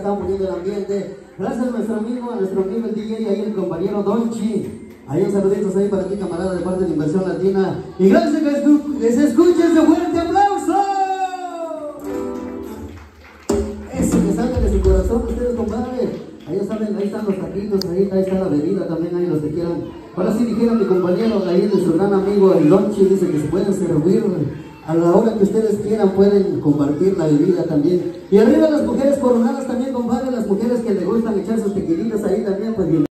están poniendo el ambiente. Gracias a nuestro amigo el DJ y ahí el compañero Donchi. Ahí un saluditos ahí para ti, camarada, de parte de Inversión Latina. Y gracias que se escuche ese fuerte aplauso. Eso que salga de su corazón, ustedes, compadre. Ahí saben, ahí están los taquitos, ahí está la bebida también, ahí los que quieran. Ahora sí dijera mi compañero ahí de su gran amigo el Donchi, dice que se pueden servir a la hora que ustedes quieran, pueden compartir la bebida también. Y arriba las mujeres coronadas también, compadre, las mujeres que le gustan echar sus tequilitas.